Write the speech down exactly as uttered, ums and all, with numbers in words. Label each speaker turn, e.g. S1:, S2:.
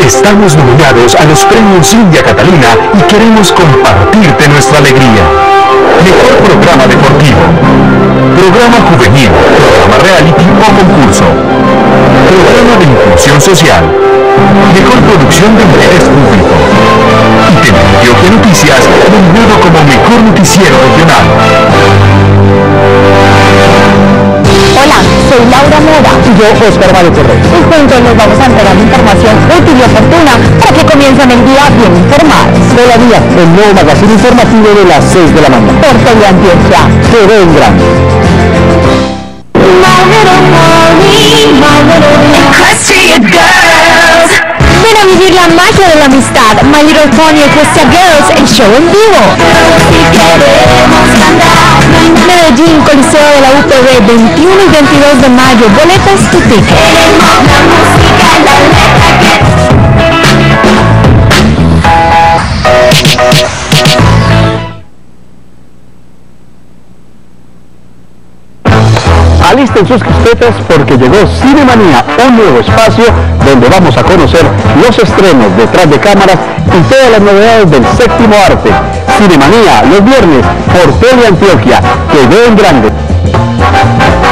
S1: Estamos nominados a los premios India Catalina y queremos compartirte nuestra alegría. Mejor programa deportivo, programa juvenil, programa reality o concurso, programa de inclusión social, mejor producción de interés público. Y Teleantioquia Noticias, nominado como mejor noticiero regional.
S2: Hola, soy Laura Mora.
S3: Y yo, Oscar Mario Correa.
S2: Y juntos nos vamos a enterar de información útil y oportuna para que comiencen el día bien informados.
S3: Hola Día, el nuevo magazine informativo de las seis de la mañana.
S2: Por Teleantioquia.
S3: Que ven grande.
S2: My little pony, my little equestrian girls. Ven a vivir la magia de la amistad. My Little Pony Equestria Girls, el show en vivo. Medellín, Coliseo de la U P B, veintiuno y veintidós de mayo. Boletas tu ticket.
S3: Alisten sus crispetas porque llegó Cinemanía, un nuevo espacio donde vamos a conocer los estrenos detrás de cámaras y todas las novedades del séptimo arte. Cinemanía, los viernes por Teleantioquia, que ven grande.